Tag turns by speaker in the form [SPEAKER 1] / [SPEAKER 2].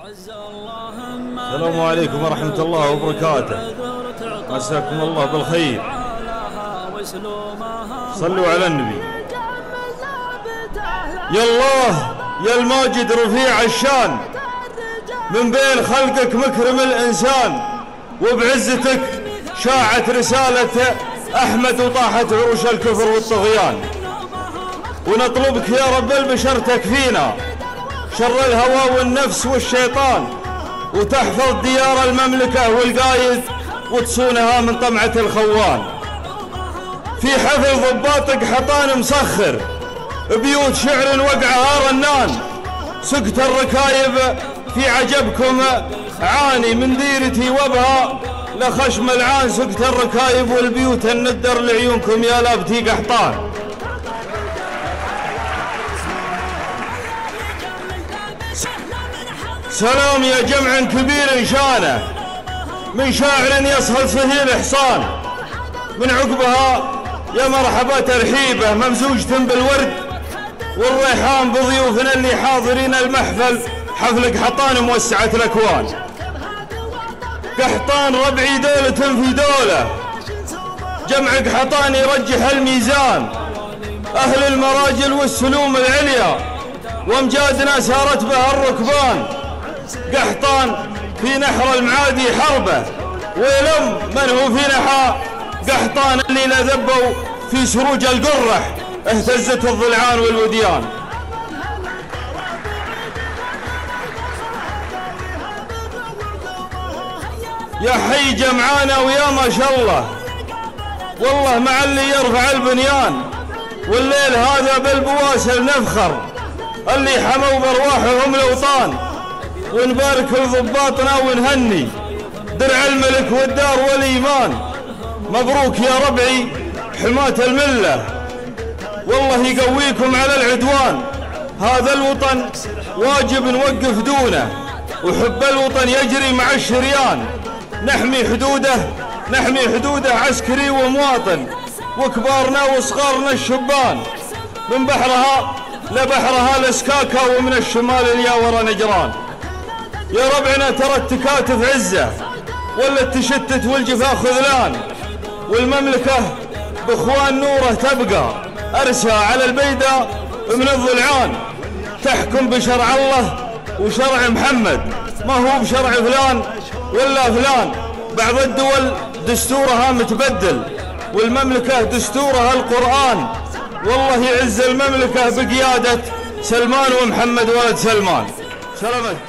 [SPEAKER 1] السلام عليكم ورحمة الله وبركاته. مساكم الله بالخير. صلوا على النبي. يا الله يا الماجد رفيع الشان، من بين خلقك مكرم الإنسان، وبعزتك شاعت رسالة أحمد وطاحت عروش الكفر والطغيان. ونطلبك يا رب البشر تكفينا شر الهوى والنفس والشيطان، وتحفظ ديار المملكة والقايد وتصونها من طمعة الخوان. في حفل ضباطك حطان مسخر، بيوت شعر وقعها رنان، سكت الركايب في عجبكم عاني، من ديرتي وبها لخشم العان، سكت الركايب والبيوت الندر لعيونكم يا لابتي قحطان. سلام يا جمع كبير شانه، من شاعر يصهل سهيل إحصان، من عقبها يا مرحبا ترحيبه ممزوجة بالورد والريحان بضيوفنا اللي حاضرين المحفل. حفلك حطان موسعة الأكوان، قحطان ربعي دولة في دولة، جمعك حطان يرجح الميزان، أهل المراجل والسلوم العليا وامجادنا سارت بها الركبان. قحطان في نحر المعادي حربه، ويلم من هو في نحا قحطان اللي لذبوا في سروج القرح اهتزت الضلعان والوديان. يا حي جمعانا ويا ما شاء الله، والله مع اللي يرفع البنيان، والليل هذا بالبواسل نفخر اللي حموا برواحهم الأوطان. ونبارك لضباطنا ونهني درع الملك والدار والإيمان. مبروك يا ربعي حماة الملة، والله يقويكم على العدوان. هذا الوطن واجب نوقف دونه، وحب الوطن يجري مع الشريان. نحمي حدوده عسكري ومواطن، وكبارنا وصغارنا الشبان. من بحرها لبحرها الاسكاكا، ومن الشمال الياورة نجران. يا ربعنا ترى التكاتف عزة، ولا التشتت والجفا خذلان، والمملكة باخوان نوره تبقى أرسى على البيدة من الضلعان. تحكم بشرع الله وشرع محمد، ما هو بشرع فلان ولا فلان. بعض الدول دستورها متبدل، والمملكة دستورها القرآن. والله يعز المملكة بقيادة سلمان ومحمد ولد سلمان. سلامت.